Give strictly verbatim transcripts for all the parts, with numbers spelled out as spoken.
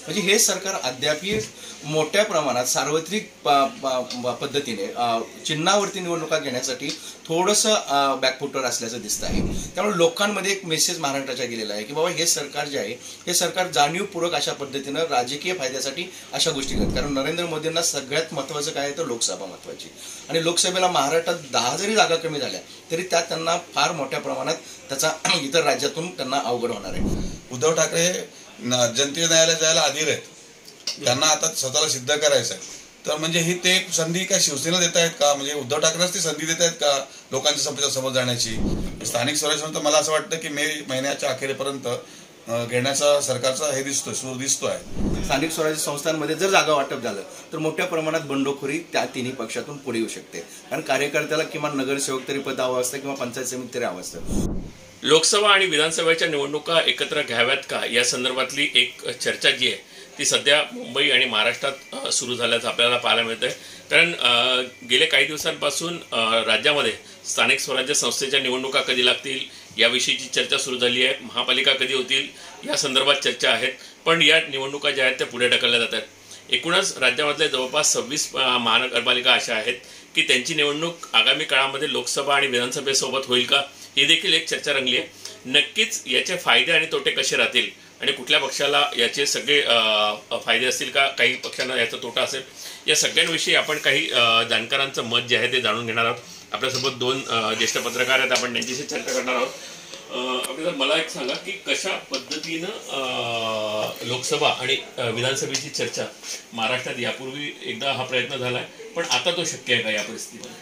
म्हणजे हे सरकार अद्यापही मोठ्या प्रमाणात सार्वत्रिक पद्धतीने चिन्हावरती निवडणुका घेण्यासाठी थोडंसं बॅकफुटवर असल्याचं दिसतं आहे। त्यामुळे लोकांमध्ये एक मेसेज महाराष्ट्राच्या गेलेला आहे की बाबा हे सरकार जे आहे हे सरकार जाणीवपूर्वक अशा पद्धतीनं राजकीय फायद्यासाठी अशा गोष्टी करतात। कारण नरेंद्र मोदींना सगळ्यात महत्त्वाचं काय आहे तर लोकसभा महत्त्वाची, आणि लोकसभेला महाराष्ट्रात दहा जरी जागा कमी झाल्या तरी त्यात त्यांना फार मोठ्या प्रमाणात त्याचा इतर राज्यातून त्यांना अवघड होणार आहे। उद्धव ठाकरे जनतेच्या न्यायालयात जायला अधीर आहेत, त्यांना आता स्वतःला सिद्ध करायचं आहे। तर म्हणजे ही ते संधी काय शिवसेना देत आहेत का, म्हणजे उद्धव ठाकरेच ती संधी देत आहेत का लोकांच्या समोर जाण्याची? स्थानिक स्वराज्य तर मला असं वाटतं की मे महिन्याच्या अखेरीपर्यंत घेण्याचा सरकारचा हे दिसतोय सूर दिसतोय। स्थानिक स्वराज्य संस्थांमध्ये जर जागा वाटप झालं तर मोठ्या प्रमाणात बंडखोरी त्या तिन्ही पक्षातून पुढे येऊ शकते, कारण कार्यकर्त्याला किमान नगरसेवक तरी पद हवं असतं किंवा पंचायत समिती तरी हवं असतं। लोकसभा आणि विधानसभेच्या निवडणुका एकत्र घ्याव्यात का या संदर्भातली एक चर्चा जी आहे ती सध्या मुंबई आणि महाराष्ट्रात सुरू झाल्याचं आपल्याला पाहायला मिळतंय। कारण गेले काही दिवसांपासून राज्यामध्ये स्थानिक स्वराज्य संस्थेच्या निवडणुका कधी लागतील याविषयीची चर्चा सुरू झाली आहे, महापालिका कधी होतील या संदर्भात चर्चा आहेत, पण या निवडणुका ज्या आहेत त्या पुढे ढकलल्या जात आहेत। एकूणच राज्यामधले जवळपास सव्वीस महानगरपालिका अशा आहेत की त्यांची निवडणूक आगामी काळामध्ये लोकसभा आणि विधानसभेसोबत होईल का ही देखील एक चर्चा रंगली आहे। नक्कीच याचे फायदे आणि तोटे कसे राहतील आणि कुठल्या पक्षाला याचे सगळे फायदे असतील का, काही पक्षांना याचा तोटा असेल, या सगळ्यांविषयी आपण काही जाणकारांचं मत जे आहे ते जाणून घेणार आहोत। आपल्यासोबत दोन ज्येष्ठ पत्रकार आहेत, आपण त्यांच्याशी चर्चा करणार आहोत। आपल्याला मला एक सांगा की कशा पद्धतीनं लोकसभा आणि विधानसभेची चर्चा महाराष्ट्रात यापूर्वी एकदा हा प्रयत्न झालाय, पण आता तो शक्य आहे का या परिस्थितीमध्ये?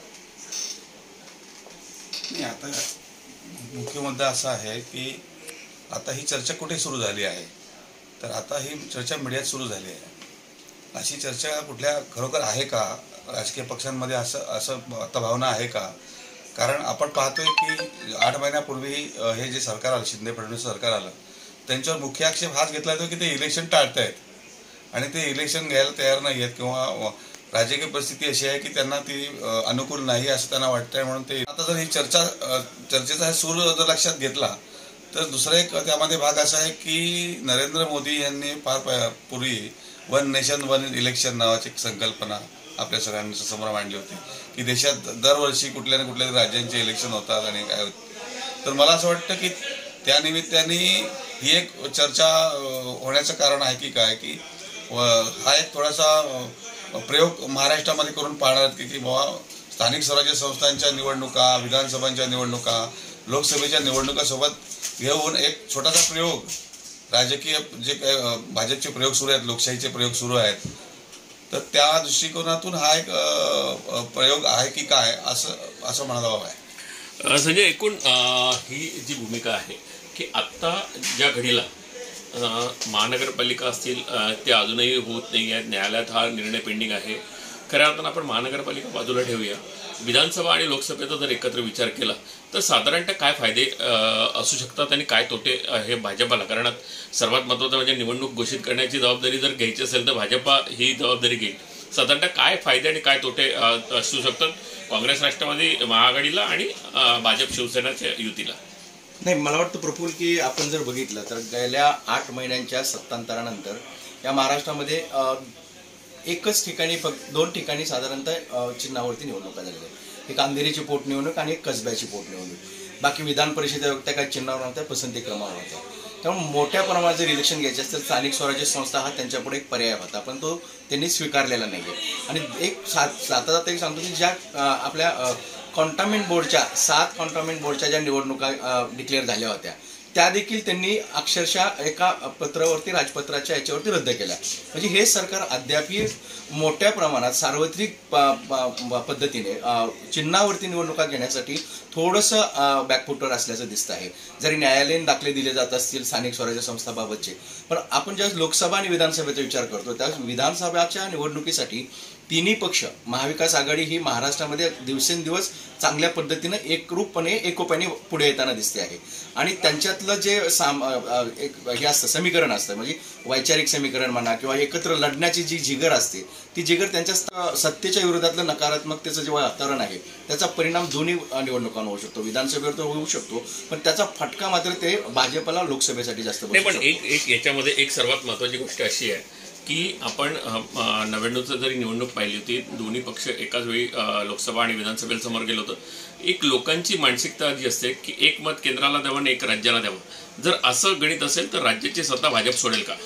नाही, आता मुख्य मुद्दा असा आहे की आता ही चर्चा कुठे सुरू झाली आहे, तर आता ही चर्चा मीडियात सुरू झाली आहे। अशी चर्चा कुठल्या खरोखर आहे का राजकीय पक्षांमध्ये, असं असं आता भावना आहे का? कारण आपण पाहतोय की आठ महिन्यापूर्वी हे जे सरकार आलं, शिंदे फडणवीस सरकार आलं, त्यांच्यावर मुख्य आक्षेप हाच घेतला जातो की ते इलेक्शन टाळतायत आणि ते इलेक्शन घ्यायला तयार नाही आहेत किंवा राजकीय परिस्थिती अशी आहे की त्यांना ती अनुकूल नाही असं त्यांना वाटतंय, म्हणून ते आता जर ही चर्चा चर्चेचा सूर जर लक्षात घेतला तर दुसरा एक त्यामध्ये भाग असा आहे की नरेंद्र मोदी यांनी फार पूर्वी वन नेशन वन इलेक्शन नावाची संकल्पना आपल्या सगळ्यांच्या समोर मांडली होती की देशात दरवर्षी कुठल्या ना कुठल्या राज्यांचे इलेक्शन होतात आणि काय होतं। तर मला असं वाटतं की त्या निमित्ताने ही एक चर्चा होण्याचं कारण आहे की काय की हा एक थोडासा प्रयोग महाराष्ट्रामध्ये करून पाहणार की बाबा स्थानिक स्वराज्य संस्थांच्या निवडणुका, विधानसभांच्या निवडणुका, लोकसभेच्या निवडणुकासोबत घेऊन एक छोटासा प्रयोग, राजकीय जे काही भाजपचे प्रयोग सुरू आहेत, लोकशाहीचे प्रयोग सुरू आहेत, तर त्या दृष्टिकोनातून हा एक प्रयोग आहे की काय असं असं म्हणायला हवं आहे। संजय, एकूण ही जी भूमिका आहे की आत्ता ज्या घडीला महानगरपालिका असतील ते अजूनही होत नाही आहेत, न्यायालयात हा निर्णय पेंडिंग आहे। खऱ्या अर्थानं आपण महानगरपालिका बाजूला ठेवूया, विधानसभा आणि लोकसभेचा जर एकत्र विचार केला तर साधारणतः काय फायदे असू शकतात आणि काय तोटे हे भाजपाला? कारण सर्वात महत्त्वाचं म्हणजे निवडणूक घोषित करण्याची जबाबदारी जर घ्यायची असेल तर भाजपा ही जबाबदारी घेईल। साधारणतः काय फायदे आणि काय तोटे असू शकतात काँग्रेस राष्ट्रवादी महाआघाडीला आणि भाजप शिवसेनाच्या युतीला? नाही, मला वाटतं प्रफुल्ल की आपण जर बघितलं तर गेल्या आठ महिन्यांच्या सत्तांतरानंतर या महाराष्ट्रामध्ये एकच ठिकाणी फक्त दोन ठिकाणी साधारणतः चिन्हावरती निवडणुका झालेल्या आहेत, एक अंधेरीची पोटनिवडणूक आणि एक कसब्याची पोटनिवडणूक। बाकी विधान परिषदेच्या काही चिन्हावर नव्हत्या, पसंती क्रमावर होत्या। त्यामुळे मोठ्या प्रमाणात जर इलेक्शन घ्यायचे असेल तर स्थानिक स्वराज्य संस्था हा त्यांच्यापुढे एक पर्याय होता, पण तो त्यांनी स्वीकारलेला नाही आहे। आणि एक सात सात जाता एक सांगतो की ज्या आपल्या कॉन्टोन्मेंट बोर्डच्या सात कॉन्टोन्मेंट बोर्डच्या ज्या निवडणुका डिक्लेअर झाल्या होत्या त्या देखील त्यांनी अक्षरशः एका पत्रावरती राजपत्राच्या याच्यावरती रद्द केल्या। म्हणजे हे सरकार अद्यापही मोठ्या प्रमाणात सार्वत्रिक पद्धतीने चिन्हावरती निवडणुका घेण्यासाठी थोडंसं बॅकफुटवर असल्याचं दिसतं आहे। जरी न्यायालयीन दाखले दिले जात असतील स्थानिक स्वराज्य संस्थाबाबतचे, पण आपण ज्यावेळेस लोकसभा आणि विधानसभेचा विचार करतो त्यावेळेस विधानसभेच्या निवडणुकीसाठी तिन्ही पक्ष महाविकास आघाडी ही महाराष्ट्रामध्ये दिवसेंदिवस चांगल्या पद्धतीनं एकरूपपणे एकोप्याने पुढे येताना दिसते आहे. आणि त्यांच्यातलं जे साम एक हे असतं समीकरण असतं, म्हणजे वैचारिक समीकरण म्हणा किंवा एकत्र लढण्याची जी जिगर असते, ती जिगर त्यांच्या सत्तेच्या विरोधातलं नकारात्मकतेचं जे वातावरण आहे त्याचा परिणाम दोन्ही निवडणुकांवर होऊ शकतो. विधानसभेवर तर होऊ शकतो, पण त्याचा फटका मात्र ते भाजपला लोकसभेसाठी जास्त बसू पण शकतो. एक एक याच्यामध्ये एक सर्वात महत्वाची गोष्ट अशी आहे की आपण नव्याण्णवचं जरी निवडणूक पाहिली होती, दोन्ही पक्ष एकाच वेळी लोकसभा आणि विधानसभेला समोर गेलं होतं. एक लोकांची मानसिकता जी असते की एक मत केंद्राला द्यावं आणि एक राज्याला द्यावं. जर असं गणित असेल तर राज्याची सत्ता भाजप सोडेल का?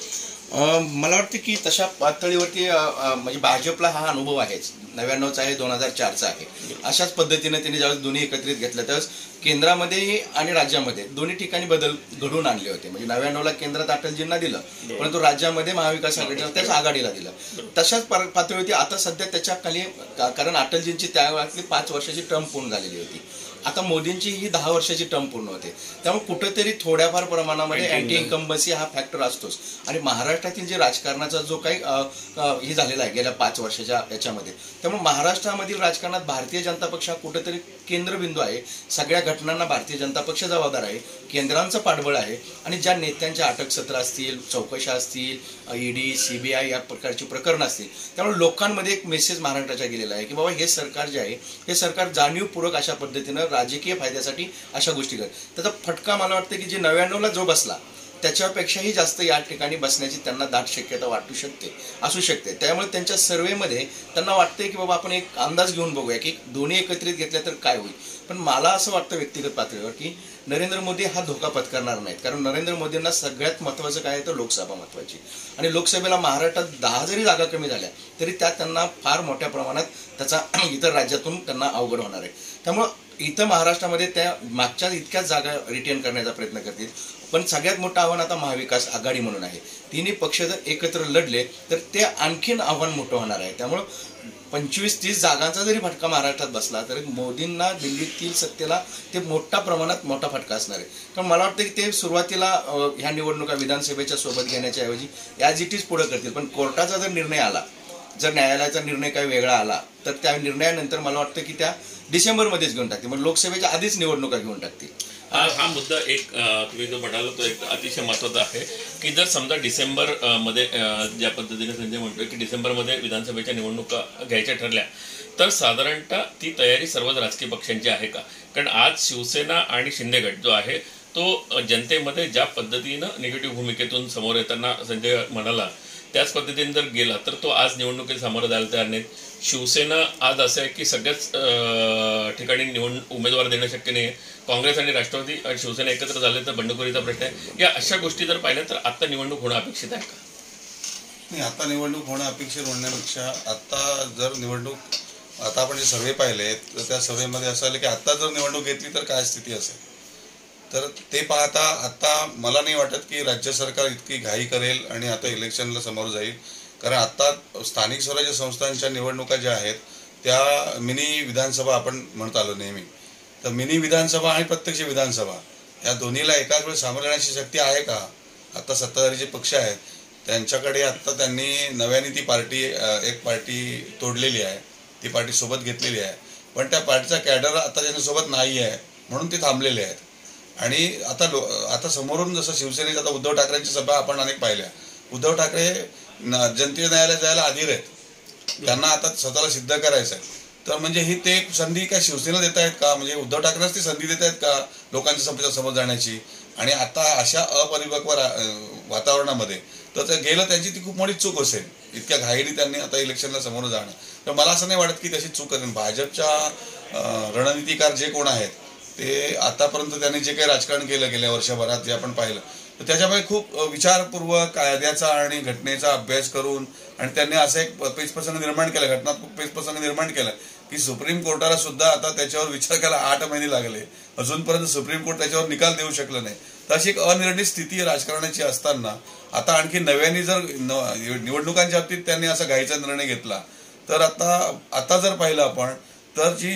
मला वाटतं की तशा पातळीवरती म्हणजे भाजपला हा अनुभव आहेच. नव्याण्णवचा आहे, दोन हजार चारचा आहे. अशाच पद्धतीने त्यांनी ज्यावेळेस दोन्ही एकत्रित घेतलं त्यावेळेस केंद्रामध्ये आणि राज्यामध्ये दोन्ही ठिकाणी बदल घडवून आणले होते. म्हणजे नव्याण्णवला केंद्रात अटलजींना दिलं, परंतु राज्यामध्ये महाविकास आघाडीला त्याच आघाडीला दिलं. तशाच पातळीवरती आता सध्या त्याच्या खाली, कारण अटलजींची त्या वेळातली पाच वर्षाची टर्म पूर्ण झालेली होती. आता मोदींची ही दहा वर्षाची टर्म पूर्ण होते. त्यामुळे कुठेतरी थोड्याफार प्रमाणामध्ये अँटी इन्कम्बन्सी हा फॅक्टर असतोच. आणि महाराष्ट्रातील जे राजकारणाचा जो काही हे झालेला आहे गेल्या पाच वर्षाच्या याच्यामध्ये, त्यामुळे महाराष्ट्रामधील राजकारणात भारतीय जनता पक्ष हा कुठेतरी केंद्रबिंदू आहे. सगळ्या घटनांना भारतीय जनता पक्ष जबाबदार आहे, केंद्रांचं पाठबळ आहे. आणि ज्या नेत्यांच्या अटक सत्र असतील, चौकशा असतील, ईडी सीबीआय या प्रकारची प्रकरणं असतील, त्यामुळे लोकांमध्ये एक मेसेज महाराष्ट्राचा गेलेला आहे की बाबा हे सरकार जे आहे हे सरकार जाणीवपूर्वक अशा पद्धतीनं राजकीय फायद्यासाठी अशा गोष्टी करत. त्याचा फटका मला वाटतं की जे नव्याण्णवला जो बसला त्याच्यापेक्षाही जास्त या ठिकाणी बसण्याची त्यांना दाट शक्यता वाटू शकते असू शकते. त्यामुळे त्यांच्या सर्वेमध्ये त्यांना वाटतंय की बाबा आपण एक अंदाज घेऊन बघूया की दोन्ही एकत्रित घेतल्या तर काय होईल. पण मला असं वाटतं व्यक्तिगत पातळीवर की नरेंद्र मोदी हा धोका पत्करणार नाहीत. कारण नरेंद्र मोदींना सगळ्यात महत्त्वाचं काय आहे तर लोकसभा महत्त्वाची. आणि लोकसभेला महाराष्ट्रात दहा जरी जागा कमी झाल्या तरी त्यात त्यांना फार मोठ्या प्रमाणात त्याचा इतर राज्यातून त्यांना अवघड होणार आहे. त्यामुळं इथं महाराष्ट्रामध्ये त्या मागच्या इतक्याच जागा रिटेन करण्याचा प्रयत्न करतील. पण सगळ्यात मोठं आव्हान आता महाविकास आघाडी म्हणून आहे. तिन्ही पक्ष जर एकत्र लढले तर ते आणखीन आव्हान मोठं होणार आहे. त्यामुळं पंचवीस तीस जागांचा जरी फटका महाराष्ट्रात बसला तरी मोदींना दिल्लीतील सत्तेला ते मोठ्या प्रमाणात मोठा फटका असणार आहे. कारण मला वाटतं की ते सुरुवातीला ह्या निवडणुका विधानसभेच्या सोबत घेण्याच्या ऐवजी ॲज इट इज पुढे करतील. पण कोर्टाचा जर निर्णय आला, जर न्यायालयाचा निर्णय काही वेगळा आला तर त्या निर्णयानंतर मला वाटतं की त्या डिसेंबरमध्येच घेऊन टाकतील. म्हणजे लोकसभेच्या आधीच निवडणुका घेऊन टाकतील. हा हा मुद्दा एक तुम्ही जो म्हणाला तो एक अतिशय महत्त्वाचा आहे की जर समजा डिसेंबर मध्ये ज्या पद्धतीने संजय म्हणतोय की डिसेंबरमध्ये विधानसभेच्या निवडणुका घ्यायच्या ठरल्या तर साधारणतः ती तयारी सर्वच राजकीय पक्षांची आहे का? कारण आज शिवसेना आणि शिंदे गट जो आहे तो जनतेमध्ये ज्या पद्धतीनं निगेटिव्ह भूमिकेतून समोर येताना संजय म्हणाला त्याच पद्धतीने जर गेला तर तो आज निवडणुकीत सामोरं जायला तयार नाहीत. शिवसेना आज असं आहे की सगळ्याच ठिकाणी निवड उमेदवार देणं शक्य नाही. काँग्रेस आणि राष्ट्रवादी आणि शिवसेना एकत्र झाले तर बंडखोरीचा प्रश्न आहे. या अशा गोष्टी जर पाहिल्या तर आता निवडणूक होणं अपेक्षित आहे का? नाही, आता निवडणूक होणं अपेक्षित म्हणण्यापेक्षा आता जर निवडणूक आता आपण जे सर्वे पाहिले तर त्या सर्वेमध्ये असं आलं की आता जर निवडणूक घेतली तर काय स्थिती असेल. तर ते पाहता आता मला नाही वाटत की राज्य सरकार इतकी घाई करेल आणि आता इलेक्शनला समोर जाईल. कारण आता स्थानिक स्वराज्य संस्थांच्या निवडणुका ज्या आहेत त्या मिनी विधानसभा आपण म्हणत आलो नेहमी. तर मिनी विधानसभा आणि प्रत्यक्ष विधानसभा या दोन्हीला एकाच वेळेस सामोरं जाण्याची शक्ती आहे का? आता सत्ताधारी जे पक्ष आहेत त्यांच्याकडे आता त्यांनी नव्याने ती पार्टी एक पार्टी तोडलेली आहे, ती पार्टी सोबत घेतलेली आहे. पण त्या पार्टीचा कॅडर आता त्यांच्यासोबत नाही आहे म्हणून ते थांबलेले आहेत. आणि आता लो आता समोरून जसं शिवसेनेच्या आता उद्धव ठाकरेंच्या सभा आपण अनेक पाहिल्या. उद्धव ठाकरे जनतेच्या न्यायालयात जायला अधीर आहेत. त्यांना आता स्वतःला सिद्ध करायचं आहे. तर म्हणजे ही ते संधी काय शिवसेना देत आहेत का? म्हणजे उद्धव ठाकरेच ती संधी देत आहेत का लोकांच्या समोर समोर जाण्याची? आणि आता अशा अपरिपक्व वातावरणामध्ये तर ते गेलं त्यांची ती खूप मोठी चूक असेल. इतक्या घाईने त्यांनी आता इलेक्शनला समोर जाणं. तर मला असं नाही वाटत की तशी चूक करेल. भाजपच्या रणनीतिकार जे कोण आहेत ते आतापर्यंत त्यांनी जे काही राजकारण केलं गेल्या वर्षभरात जे आपण पाहिलं तर त्याच्यामुळे खूप विचारपूर्वक कायद्याचा आणि घटनेचा अभ्यास करून आणि त्यांनी असं एक पेचप्रसंग निर्माण केला, घटनात्मक पेचप्रसंग निर्माण केला की सुप्रीम कोर्टाला सुद्धा आता त्याच्यावर विचार करायला आठ महिने लागले. अजूनपर्यंत सुप्रीम कोर्ट त्याच्यावर निकाल देऊ शकलं नाही. तर अशी एक अनिर्णित स्थिती राजकारणाची असताना आता आणखी नव्याने जर निवडणुकांच्या बाबतीत त्यांनी असा घाईचा निर्णय घेतला तर आता आता जर पाहिलं आपण तर जी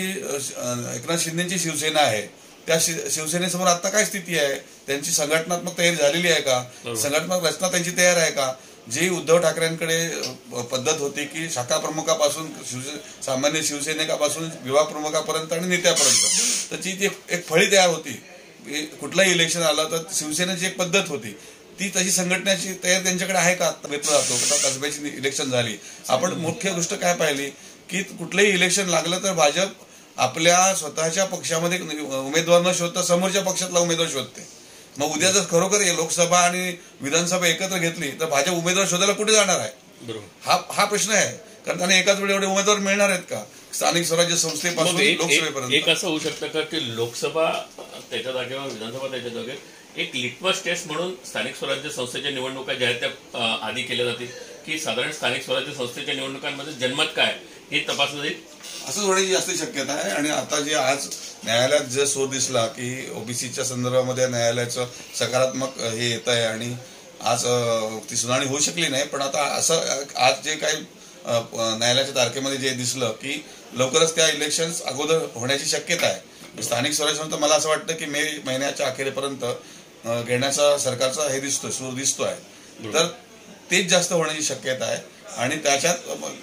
एकनाथ शिंदेची शिवसेना आहे त्या शिवसेनेसमोर आता काय स्थिती आहे? त्यांची संघटनात्मक तयारी झालेली आहे का? संघटनात्मक रचना त्यांची तयार आहे का? जी उद्धव ठाकरेंकडे पद्धत होती की शाखा प्रमुखापासून शिवसे सामान्य शिवसैनिकापासून विभाग प्रमुखापर्यंत आणि नेत्यापर्यंत तर ती एक फळी तयार होती. कुठलाही इलेक्शन आलं तर शिवसेनेची एक पद्धत होती, ती तशी संघटनेची तयारी त्यांच्याकडे आहे का? घेतला जातो कसब्याची इलेक्शन झाली. आपण मुख्य गोष्ट काय पाहिली की कुठलंही इलेक्शन लागलं तर भाजप आपल्या स्वतःच्या पक्षामध्ये उमेदवार न शोधता समोरच्या पक्षातला उमेदवार शोधते. मग उद्या जर खरोखर लोकसभा आणि विधानसभा एकत्र घेतली तर भाजप उमेदवार शोधायला कुठे जाणार आहे? हा हा प्रश्न आहे. कारण त्यांना एकाच वेळी एवढे उमेदवार मिळणार आहेत का स्थानिक स्वराज्य संस्थेपासून लोकसभेपर्यंत? एक असं होऊ शकतं का की लोकसभा त्याच्या जागेवर विधानसभा त्याच्या जागेवर एक लिटमस टेस्ट म्हणून स्थानिक स्वराज्य संस्थेच्या निवडणुका ज्या आहेत त्या आधी केल्या जातील, की साधारण स्थानिक स्वराज्य संस्थेच्या निवडणुकांमध्ये जनमत काय हे तपासलं जाईल असं होण्याची जास्त शक्यता आहे. आणि आता जे आज न्यायालयात जे सो दिसला की ओबीसीच्या संदर्भामध्ये न्यायालयाचं सकारात्मक हे येत आहे आणि आज ती सुनावणी होऊ शकली नाही, पण आता असं आज जे काही न्यायालयाच्या तारखेमध्ये जे दिसलं की लवकरच त्या इलेक्शन्स अगोदर होण्याची शक्यता आहे. स्थानिक स्वराज्य संस्था मला असं वाटतं की मे महिन्याच्या अखेरीपर्यंत घेण्याचा सरकारचा हे दिसतोय सूर दिसतोय, तर तेच जास्त होण्याची शक्यता आहे. आणि त्याच्यात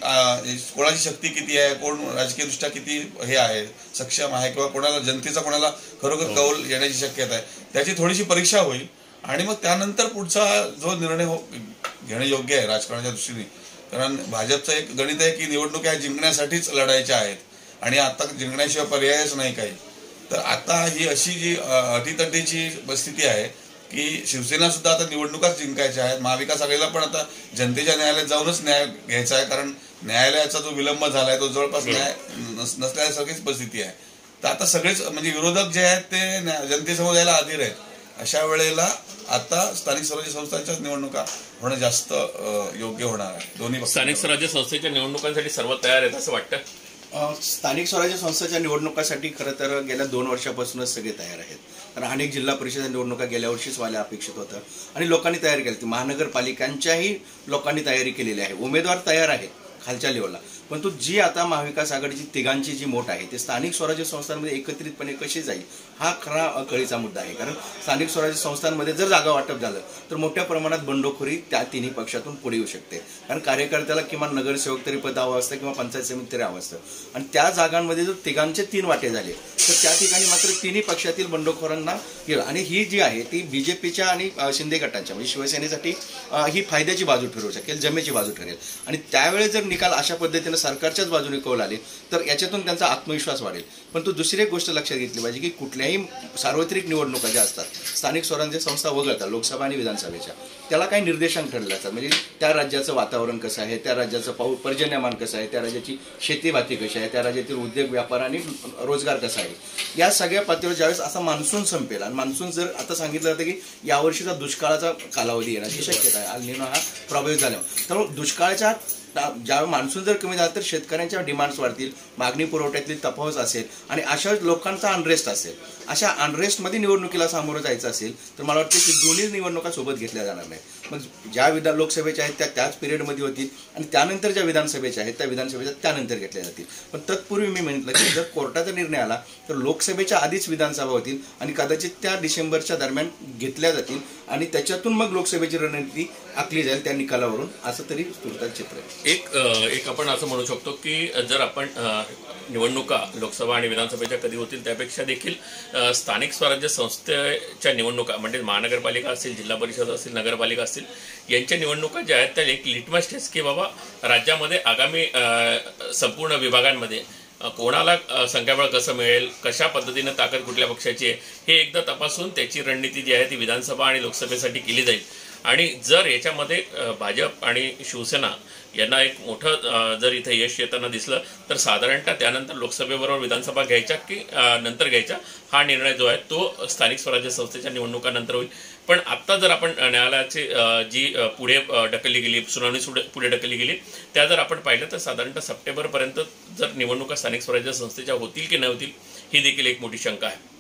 कोणाची शक्ती किती आहे, कोण राजकीयदृष्ट्या किती हे आहे सक्षम आहे, किंवा कोणाला जनतेचा कोणाला खरोखर कौल येण्याची शक्यता आहे, त्याची थोडीशी परीक्षा होईल. आणि मग त्यानंतर पुढचा जो निर्णय हो घेणं योग्य आहे राजकारणाच्या दृष्टीने. कारण भाजपचं एक गणित आहे की निवडणुका जिंकण्यासाठीच लढायच्या आहेत आणि आता जिंकण्याशिवाय पर्यायच नाही काही. तर आता ही अशी जी अटीतटीची परिस्थिती आहे की शिवसेना सुद्धा आता निवडणुकाच जिंकायच्या आहेत. महाविकास आघाडीला पण आता जनतेच्या न्यायालयात जाऊनच न्याय घ्यायचा आहे, कारण न्यायालयाचा जो विलंब झालाय तो जवळपास न्याय नसल्यासारखीच परिस्थिती आहे. तर आता सगळेच म्हणजे विरोधक जे आहेत ते जनतेसमोर यायला अधीर आहेत. अशा वेळेला आता स्थानिक स्वराज्य संस्थांच्याच निवडणुका होणं जास्त योग्य होणार आहे. दोन्ही स्थानिक स्वराज्य संस्थेच्या निवडणुकांसाठी सर्व तयार आहेत असं वाटतं. स्थानिक स्वराज्य संस्थेच्या निवडणुकासाठी खरं तर गेल्या दोन वर्षापासूनच सगळे तयार आहेत. कारण अनेक जिल्हा परिषद निवडणुका गेल्या वर्षीच व्हायला अपेक्षित होतं आणि लोकांनी तयारी केली. महानगरपालिकांच्याही लोकांनी तयारी केलेली आहे. उमेदवार तयार आहेत खालच्या लेवलला, परंतु जी आता महाविकास आघाडीची तिघांची जी मोठ आहे ते स्थानिक स्वराज्य संस्थांमध्ये एकत्रितपणे कशी जाईल हा खरा कळीचा मुद्दा आहे. कारण स्थानिक स्वराज्य संस्थांमध्ये जर जागा वाटप झालं तर मोठ्या प्रमाणात बंडखोरी त्या तिन्ही पक्षातून पुढे येऊ शकते. कारण कार्यकर्त्याला किमान नगरसेवक तरी पद हवं असतं किंवा पंचायत समिती तरी हवं असतं. आणि त्या जागांमध्ये जर तिघांचे तीन वाटे झाले तर त्या ठिकाणी मात्र तिन्ही पक्षातील बंडखोरांना गेलं. आणि ही जी आहे ती बीजेपीच्या आणि शिंदे गटांच्या म्हणजे शिवसेनेसाठी ही फायद्याची बाजू ठरू शकेल, जमेची बाजू ठरेल. आणि त्यावेळेस जर निकाल अशा पद्धतीने सरकारच्याच बाजूने कौल आले तर याच्यातून त्यांचा आत्मविश्वास वाढेल. परंतु दुसरी एक गोष्ट लक्षात घेतली पाहिजे की कुठल्याही सार्वत्रिक निवडणुका ज्या असतात स्थानिक स्वराज्य संस्था वगळतात लोकसभा आणि विधानसभेच्या, त्याला काही निर्देशांक ठरले असतात. म्हणजे त्या राज्याचं वातावरण कसं आहे, त्या राज्याचं पाऊ पर्जन्यमान कसं आहे, त्या राज्याची शेतीभाती कशी आहे, त्या राज्यातील उद्योग व्यापार आणि रोजगार कसा आहे, या सगळ्या पातळीवर ज्यावेळेस असा मान्सून संपेल आणि मान्सून जर आता सांगितलं जातं की यावर्षीचा दुष्काळाचा कालावधी येण्याची शक्यता आहे, अल निनो हा प्रभावित झाल्यामुळे, त्यामुळे दुष्काळाच्या ज्यावेळी मान्सून जर कमी झाला तर शेतकऱ्यांच्या डिमांड्स वाढतील, मागणी पुरवठ्यातली तफावत असेल आणि अशा लोकांचा अनरेस्ट असेल. अशा अनरेस्टमध्ये निवडणुकीला सामोरं जायचं असेल तर मला वाटतं की दोन्ही निवडणुका सोबत घेतल्या जाणार नाही. मग ज्या विधान लोकसभेच्या आहेत त्या त्याच पिरियडमध्ये होतील आणि त्यानंतर ज्या विधानसभेच्या आहेत त्या विधानसभेच्या त्यानंतर घेतल्या जातील. पण तत्पूर्वी मी म्हटलं की जर कोर्टाचा निर्णय आला तर लोकसभेच्या आधीच विधानसभा होतील आणि कदाचित त्या डिसेंबरच्या दरम्यान घेतल्या जातील आणि त्याच्यातून मग लोकसभेची रणनीती आखली जाईल त्या निकालावरून, असं तरी तुर्तास चित्र आहे. एक एक आपण असं म्हणू शकतो की जर आपण निवडणुका लोकसभा आणि विधानसभेच्या कधी होतील त्यापेक्षा देखील स्थानिक स्वराज्य संस्थेच्या निवडणुका म्हणजे महानगरपालिका असेल, जिल्हा परिषद असेल, नगरपालिका असतील यांच्या निवडणुका ज्या आहेत त्या एक लिटमस टेस्ट की बाबा राज्यामध्ये आगामी संपूर्ण विभागांमध्ये कोणाला संख्याबळ कसं मिळेल, कशा पद्धतीने ताकद कुठल्या पक्षाची आहे हे एकदा तपासून त्याची रणनीती जी आहे ती विधानसभा आणि लोकसभेसाठी केली जाईल. आणि जर याच्यामध्ये भाजप आणि शिवसेना यांना एक मोठं जर इथं यश येताना दिसलं तर साधारणतः त्यानंतर लोकसभेबरोबर विधानसभा घ्यायच्या की नंतर घ्यायच्या हा निर्णय जो आहे तो स्थानिक स्वराज्य संस्थेच्या निवडणुकानंतर होईल. पण आत्ता जर आपण न्यायालयाची जी पुढे ढकलली गेली सुनावणी पुढे ढकलली गेली त्या जर आपण पाहिलं तर साधारणतः सप्टेंबरपर्यंत जर निवडणुका स्थानिक स्वराज्य संस्थेच्या होतील की नाही होतील ही देखील एक मोठी शंका आहे.